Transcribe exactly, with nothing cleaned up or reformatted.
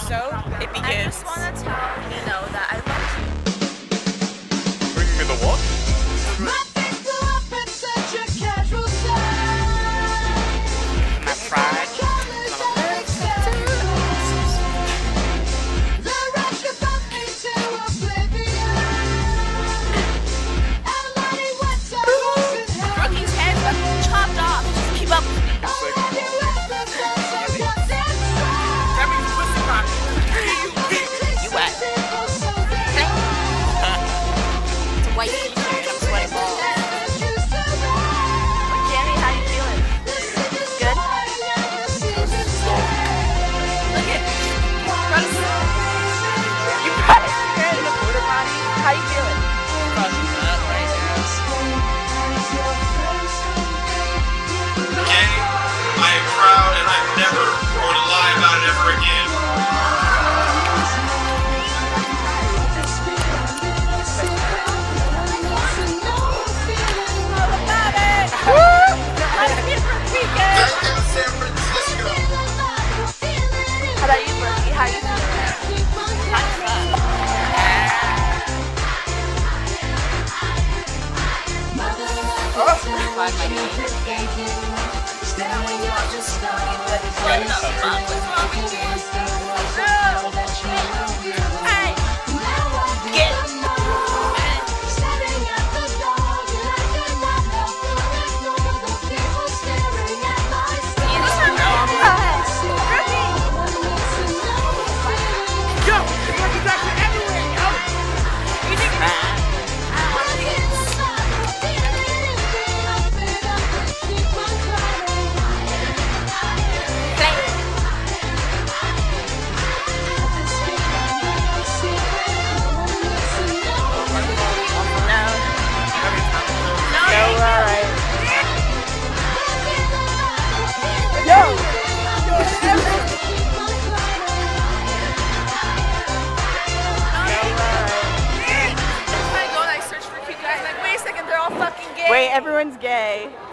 episode. It begins. I just want to tell you know that I love you. Bringing me the what? My pride. Rookie's head got chopped off. Just keep up with me. You wet. It's a white t-shirt. I'm sweating balls. Jerry, how you feeling? Good? Look at Brooks. You brought it here in the border body. How you feeling? Fucking up right now. Okay? I am proud and I'm never going to lie about it ever again. Back in San Francisco. How about you, Brookie? How you feeling? Find my name. What the fuck was wrong with you? No! Hey! Get! Yo, it's working actually everywhere, yo! You think Wait, everyone's gay.